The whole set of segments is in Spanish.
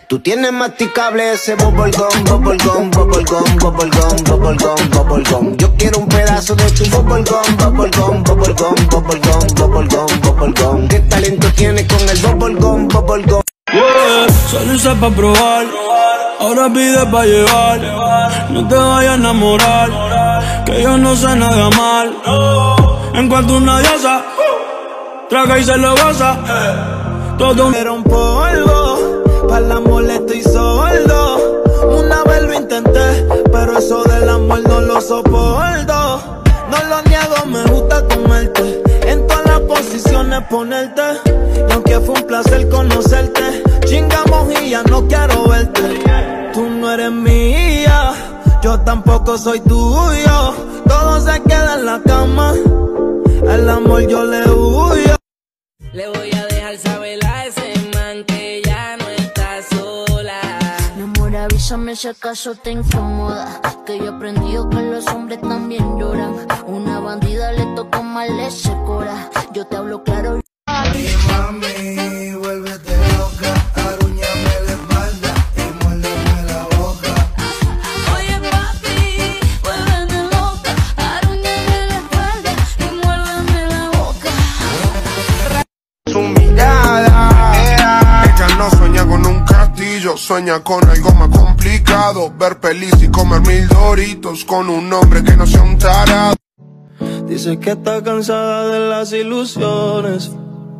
Tú tienes masticable ese bubblegum, bubblegum, bubblegum, bubblegum, bubblegum, bubblegum. Yo quiero un pedazo de tu bubblegum, bubblegum, bubblegum, bubblegum, bubblegum, bubblegum. ¿Qué talento tienes con el bubblegum, bubblegum? Yeah, solo hice pa' probar, ahora pide pa' llevar. No te vayas a enamorar, que yo no sé nada mal. En cuanto una diosa, traga y se lo goza. Todo era un polvo, para el amor estoy sordo. Una vez lo intenté, pero eso del amor no lo soporto. No lo niego, me gusta comerte, en todas las posiciones ponerte. Y aunque fue un placer conocerte, chingamos y ya no quiero verte. Tú no eres mía, yo tampoco soy tuyo. Todo se queda en la cama, el amor yo le huyo. Le voy a dejar saber a ese man que ya no está sola. Mi amor, avísame si acaso te incomoda, que yo he aprendido que los hombres también lloran. Una bandida le toca mal ese cora. Yo te hablo claro. Ay, mami, vuélvete loca, arúñame la espalda y muérdeme la boca. Oye, papi, vuélvete loca, arúñame la espalda y muérdeme la boca. Su mirada, ella no sueña con un castillo, sueña con algo más complicado. Ver pelis y comer 1000 Doritos con un hombre que no sea un tarado. Dice que está cansada de las ilusiones,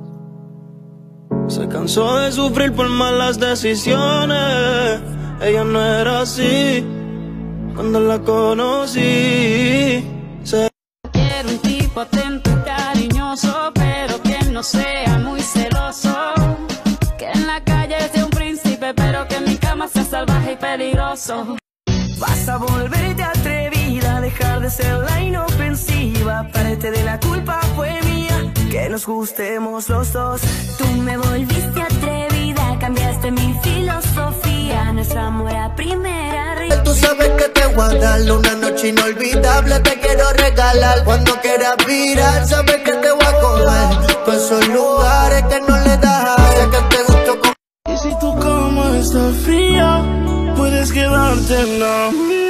se cansó de sufrir por malas decisiones. Ella no era así cuando la conocí. Quiero un tipo atento y cariñoso, pero que no sea muy celoso. Que en la calle sea un príncipe, pero que en mi cama sea salvaje y peligroso. Vas a volverte atrevida, dejar de ser la inofensiva. Parte de la culpa fue mía, que nos gustemos los dos. Tú me volviste atrevida, cambiaste mi filosofía. Nuestro amor a primera vista. Tú sabes que te voy a dar una noche inolvidable, te quiero regalar. Cuando quieras virar, sabes que te voy a coger por esos lugares que no le das. Sé que te gusto con... Y si tu cama está fría, puedes quedarte en la mía.